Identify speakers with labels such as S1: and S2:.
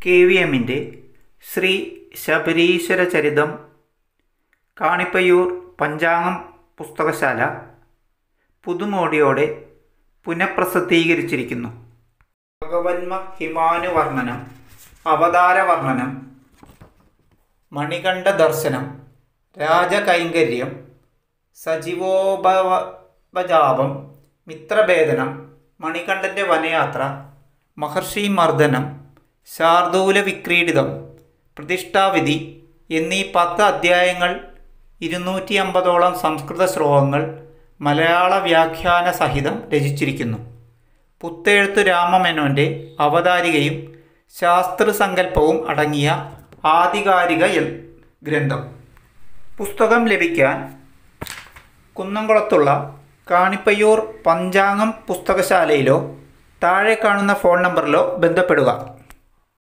S1: KVMൻ്റെ ശ്രീ ശബരീശ്വര ചരിതം കാണിപ്പയ്യൂർ പഞ്ചാംഗം പുസ്തകശാല പുതുമോടിയോടെ പുനഃപ്രസിദ്ധീകരിച്ചിരിക്കുന്നു. ഭഗവന്മഹിമാനുവർണ്ണനം, അവതാരവർണ്ണനം, മണികണ്ഠ ദർശനം, രാജകൈങ്കര്യം, സജീവോപജാപം, മിത്രഭേദനം, മണികണ്ഠൻ്റെ വനയാത്ര, മഹർഷിമർദ്ദനം, ശാർദൂലവിക്രീഡിതം, പ്രതിഷ്ഠാവിധി എന്നീ 10 അധ്യായങ്ങൾ, 250ഓളം സംസ്കൃത ശ്ലോകങ്ങൾ മലയാള വ്യാഖ്യാന സഹിതം രചിച്ചിരിക്കുന്നു. പുത്തേഴുത്ത് രാമമേനോൻ്റെ അവതാരികയും ശാസ്തൃസങ്കല്പവും അടങ്ങിയ ആധികാരിക ഗ്രന്ഥം. പുസ്തകം ലഭിക്കാൻ കുന്നംകുളത്തുള്ള കാണിപ്പയ്യൂർ പഞ്ചാംഗം പുസ്തകശാലയിലോ താഴെ കാണുന്ന ഫോൺ നമ്പറിലോ ബന്ധപ്പെടുക.